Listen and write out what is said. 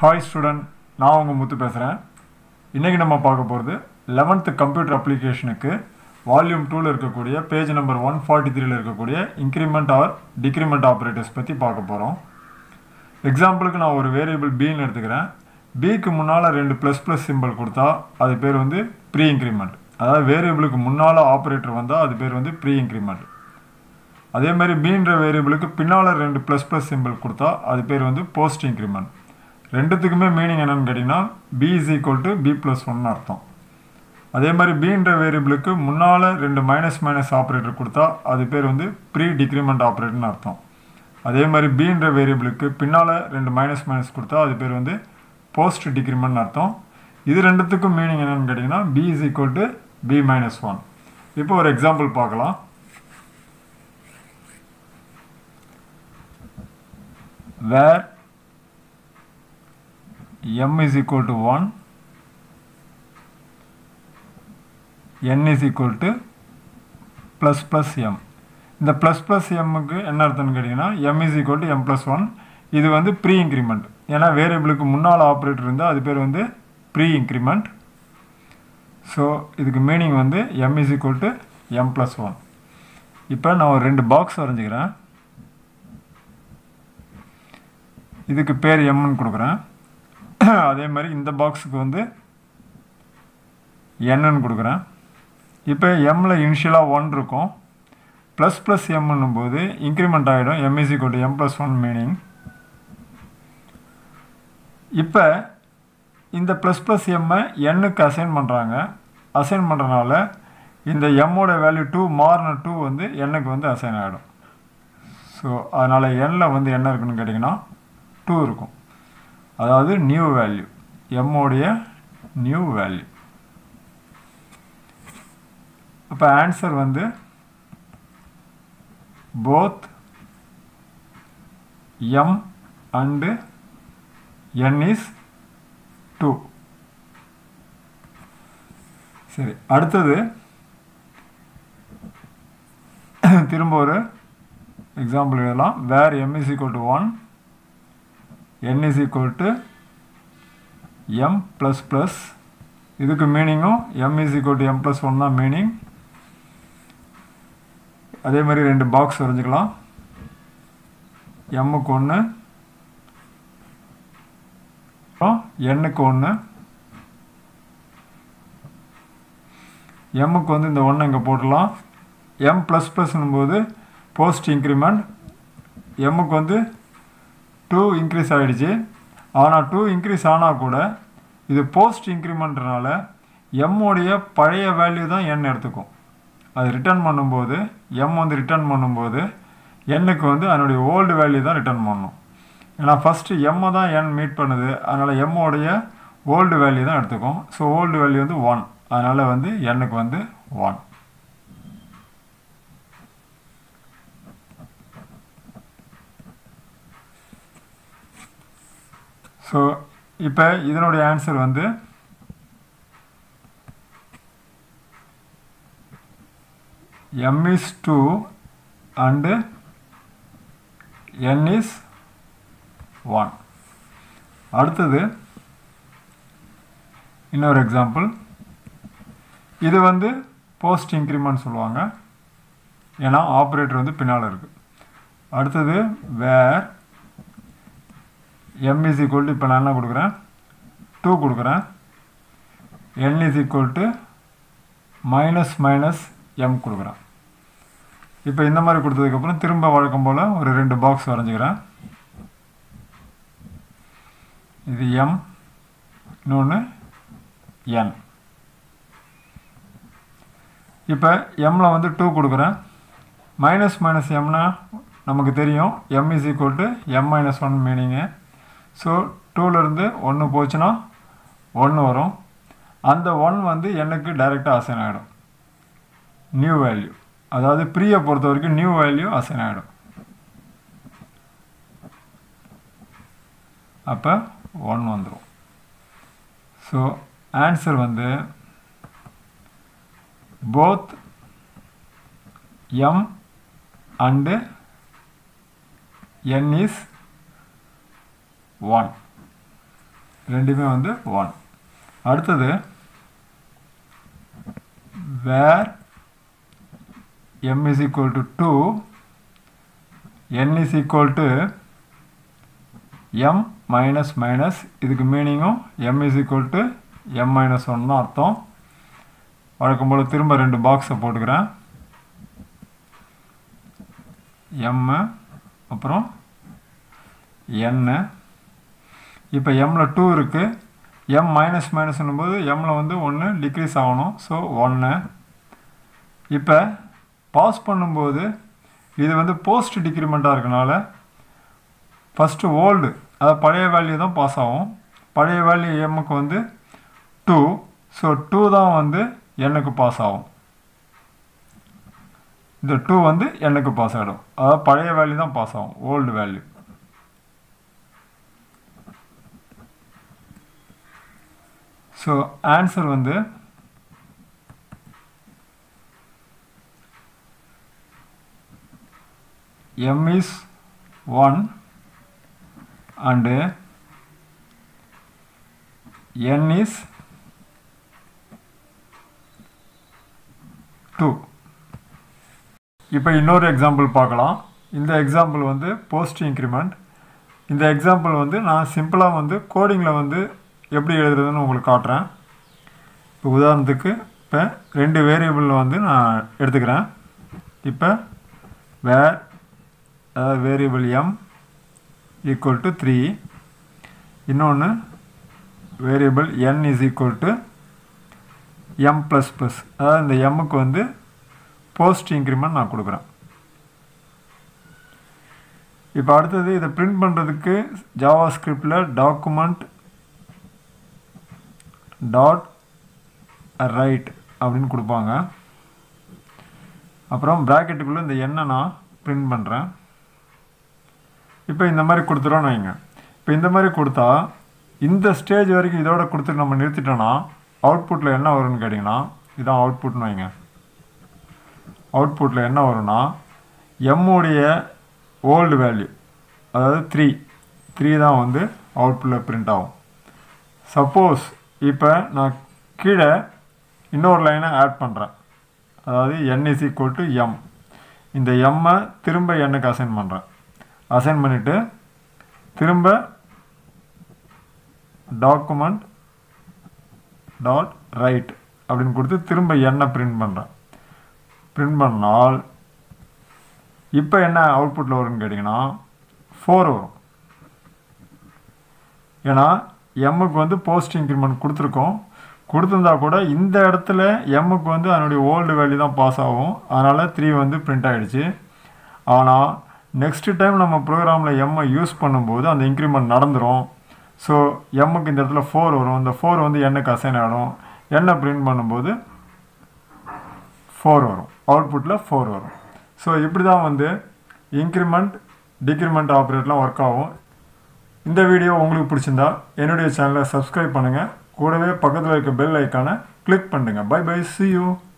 Hi student, நான் உங்க முத்து பேசுறேன். இன்னைக்கு நம்ம பார்க்க போறது 11th கம்ப்யூட்டர் அப்ளிகேஷனுக்கு வால்யூம் 2ல இருக்கக்கூடிய பேஜ் நம்பர் 143ல இருக்கக்கூடிய இன்கிரிமெண்ட் ஆர் டிக்ரிமெண்ட் ஆபரேட்டர்ஸ் பத்தி பார்க்க போறோம். எக்ஸாம்பிளுக்கு நான் ஒரு வேரியபிள் b ன்னு எடுத்துக்கிறேன். b க்கு முன்னால ரெண்டு ++ சிம்பல் கொடுத்தா அது பேர் வந்து ப்ரீ இன்கிரிமெண்ட். அதாவது வேரியபிளுக்கு முன்னால ஆபரேட்டர் வந்தா அது பேர் வந்து ப்ரீ இன்கிரிமெண்ட். அதே மாதிரி b ன்ற வேரியபிளுக்கு பின்னால ரெண்டு ++ சிம்பல் கொடுத்தா அது பேர் வந்து போஸ்ட் இன்கிரிமெண்ட். ரெண்டுத்துக்குமே மீனிங் என்னன்னு கேட்டிங்கன்னா b = b+1 அர்த்தம். அதே மாதிரி b ன்ற வேரியபிளுக்கு முன்னால ரெண்டு மைனஸ் ஆபரேட்டர் கொடுத்தா அது பேர் வந்து ப்ரீ டிக்ரிமெண்ட் ஆபரேட்டர்னு அர்த்தம். அதே மாதிரி b ன்ற வேரியபிளுக்கு பின்னால ரெண்டு மைனஸ் கொடுத்தா அது பேர் வந்து போஸ்ட் டிக்ரிமெண்ட் அர்த்தம். இது ரெண்டுத்துக்கும் மீனிங் என்னன்னு கேட்டிங்கன்னா b = b-1. இப்போ ஒரு எக்ஸாம்பிள் பார்க்கலாம். where m is equal to 1, n is equal to ++ m. இந்த ++ mக்கு என்ன அர்த்தம்னு கேட்டிங்கன்னா m is equal to m+1. இது வந்து ப்ரீ இன்க்ரிமெண்ட். ஏன்னா வேரியபிளுக்கு முன்னால் ஆப்ரேட்டர் இருந்தால் அது பேர் வந்து ப்ரீ இன்க்ரிமெண்ட். ஸோ இதுக்கு மீனிங் வந்து m is equal to m+1. இப்போ நான் ஒரு ரெண்டு பாக்ஸ் வரைஞ்சிக்கிறேன். இதுக்கு பேர் mன்னு கொடுக்குறேன். அதே மாதிரி இந்த பாக்ஸுக்கு வந்து nன்னு கொடுக்குறேன். இப்போ mல இனிஷியலாக 1 இருக்கும். ++ mன்னும் போது இன்க்ரிமெண்ட் ஆகிடும். m is equal to m+1 meaning. இப்போ இந்த ++ m nக்கு அசைன் பண்ணுறாங்க. அசைன் பண்ணுறதுனால இந்த mோட வேல்யூ 2 மாறின 2 வந்து nக்கு வந்து அசைன் ஆகிடும். ஸோ அதனால் nல வந்து என்ன இருக்குன்னு கேட்டிங்கன்னா 2 இருக்கும். அதாவது நியூ வேல்யூ, m உடைய நியூ வேல்யூ. அப்போ ஆன்சர் வந்து both m and n is 2. சரி, அடுத்தது திரும்ப ஒரு எக்ஸாம்பிள் எழுதலாம். வேர் m is equal to 1, n is equal to m++. இதுக்கு மீனிங்கும் m is equal to m+1 தான் மீனிங். அதே மாதிரி ரெண்டு பாக்ஸ் வரைஞ்சிக்கலாம். mக்கு 1, nக்கு 1. mக்கு வந்து இந்த 1 இங்கே போடலாம். m++ன்னும் போது போஸ்ட் இன்க்ரிமெண்ட். mக்கு வந்து 2 இன்க்ரீஸ் ஆகிடுச்சு. ஆனால் 2 இன்க்ரீஸ் ஆனால் கூட இது போஸ்ட் இன்க்ரிமெண்ட்னால எம்முடைய பழைய வேல்யூ தான் n எடுத்துக்கும். அது ரிட்டர்ன் பண்ணும்போது m வந்து ரிட்டர்ன் பண்ணும்போது nக்கு வந்து அதனுடைய ஓல்டு வேல்யூ தான் ரிட்டர்ன் பண்ணணும். ஏன்னா ஃபஸ்ட்டு m தான் n மீட் பண்ணுது. அதனால் எம்முடைய ஓல்டு வேல்யூ தான் எடுத்துக்கும். ஸோ ஓல்டு வேல்யூ வந்து 1. அதனால் வந்து nக்கு வந்து 1. ஸோ இப்போ இதனுடைய ஆன்சர் வந்து m is 2 and n is 1. அடுத்தது இன்னொரு எக்ஸாம்பிள். இது வந்து போஸ்ட் இன்க்ரிமெண்ட் சொல்லுவாங்க. ஏன்னா ஆப்ரேட்டர் வந்து பின்னால் இருக்குது. அடுத்தது வேர் m is equal to, இப்போ நான் என்ன கொடுக்குறேன் 2 கொடுக்குறேன். n is equal to -m கொடுக்குறேன். இப்போ இந்த மாதிரி கொடுத்ததுக்கப்புறம் திரும்ப வழக்கம் போல் ஒரு ரெண்டு பாக்ஸ் வரைஞ்சிக்கிறேன். இது m, இன்னொன்று n. இப்போ mல வந்து 2 கொடுக்குறேன். -mனா நமக்கு தெரியும் m is equal to m-1 meaning. So 2லேருந்து 1 போச்சுன்னா 1 வரும். அந்த 1 வந்து nக்கு டைரெக்டாக அசைன் ஆகிடும். நியூ வேல்யூ, அதாவது ப்ரீயை பொறுத்த வரைக்கும் நியூ வேல்யூ அசைன் ஆகிடும். அப்போ 1 வந்துடும். ஸோ ஆன்சர் வந்து both m and n is 1. ரெண்டுமே வந்து 1. அடுத்தது where m is equal to 2, n is equal to m minus minus, இதுக்கு மீனிங்கும் m is equal to m minus 1 தான் அர்த்தம். வழக்கம் போல் திரும்ப 2 பாக்ஸை போட்டுக்கிறேன். m அப்புறம் n. இப்போ mல 2 இருக்குது. m மைனஸ் மைனஸ்னும் போது mல வந்து 1 டிக்ரீஸ் ஆகணும். ஸோ 1. இப்போ பாஸ் பண்ணும்போது இது வந்து போஸ்ட் டிக்ரிமெண்ட்டாக இருக்கனால ஃபஸ்ட்டு ஓல்டு, அதாவது பழைய வேல்யூ தான் பாஸ் ஆகும். பழைய வேல்யூ எம்முக்கு வந்து 2. ஸோ 2 தான் வந்து எண்ணுக்கு பாஸ் ஆகும். இந்த 2 வந்து எண்ணுக்கு பாஸ் ஆகிடும். அதாவது பழைய வேல்யூ தான் பாஸ் ஆகும், ஓல்டு வேல்யூ. ஸோ ஆன்சர் வந்து m is 1 and n is 2. இப்போ இன்னொரு எக்ஸாம்பிள் பார்க்கலாம். இந்த எக்ஸாம்பிள் வந்து போஸ்ட் இன்க்ரிமெண்ட். இந்த எக்ஸாம்பிள் வந்து நான் சிம்பிளாக வந்து கோடிங்கில் வந்து எப்படி எழுதுறதுன்னு உங்களுக்கு காட்டுறேன். இப்போ உதாரணத்துக்கு இப்போ 2 வேரியபிள் வந்து நான் எடுத்துக்கிறேன். இப்போ வேர் அதாவது வேரியபிள் m ஈக்குவல் டு 3, இன்னொன்று variable n is equal to m plus plus, அதாவது இந்த mக்கு வந்து போஸ்ட் இன்க்ரிமெண்ட் நான் கொடுக்குறேன். இப்போ அடுத்தது இதை பிரிண்ட் பண்ணுறதுக்கு ஜாவா ஸ்கிரிப்டில் டாக்குமெண்ட் டாட் ரைட் அப்படின்னு கொடுப்பாங்க. அப்புறம் ப்ராக்கெட்டுக்குள்ளே இந்த எண்ணை நான் பிரிண்ட் பண்ணுறேன். இப்போ இந்த மாதிரி கொடுத்துறோன்னு வைங்க. இப்போ இந்த மாதிரி கொடுத்தா இந்த ஸ்டேஜ் வரைக்கும் இதோட கொடுத்துட்டு நம்ம நிறுத்திட்டோன்னா அவுட்புட்டில் என்ன வரும்னு கேட்டிங்கன்னா, இதுதான் அவுட்புட்னு வைங்க. அவுட்புட்டில் என்ன வரும்னா எம்முடைய ஓல்டு வேல்யூ, அதாவது 3 தான் வந்து அவுட்புட்டில் பிரிண்ட் ஆகும். சப்போஸ் இப்போ நான் கீழே இன்னொரு லைனை ஆட் பண்ணுறேன், அதாவது n is equal to m. இந்த m-ஐ திரும்ப n-க்கு அசைன் பண்ணுறேன். அசைன் பண்ணிவிட்டு திரும்ப டாக்குமெண்ட் டாட் ரைட் அப்படின்னு கொடுத்து திரும்ப n-ஐ பிரிண்ட் பண்ணுறேன். பிரிண்ட் பண்ணால் இப்போ என்ன அவுட்புட்டில் வரும்னு கேட்டிங்கன்னா 4 வரும். ஏன்னா எம்முக்கு வந்து போஸ்ட் இன்க்ரிமெண்ட் கொடுத்துருக்கோம். கொடுத்துருந்தா கூட இந்த இடத்துல எம்முக்கு வந்து அதனுடைய ஓல்டு வேல்யூ தான் பாஸ் ஆகும். அதனால் 3 வந்து பிரிண்ட் ஆகிடுச்சு. ஆனால் நெக்ஸ்ட்டு டைம் நம்ம ப்ரோக்ராமில் எம்மை யூஸ் பண்ணும்போது அந்த இன்க்ரிமெண்ட் நடந்துடும். ஸோ எம்முக்கு இந்த இடத்துல 4 வரும். இந்த 4 வந்து எண்ணுக்கு அசைன் ஆகிடும். எண்ணை பிரிண்ட் பண்ணும்போது 4 வரும், அவுட்புட்டில் 4 வரும். ஸோ இப்படி தான் வந்து இன்க்ரிமெண்ட் டிக்ரிமெண்ட் ஆப்ரேட்லாம் ஒர்க் ஆகும். இந்த வீடியோ உங்களுக்கு பிடிச்சிருந்தா என்னுடைய சேனலை சப்ஸ்கிரைப் பண்ணுங்கள். கூடவே பக்கத்தில் இருக்க பெல் ஐக்கானை கிளிக் பண்ணுங்கள். Bye bye, see you.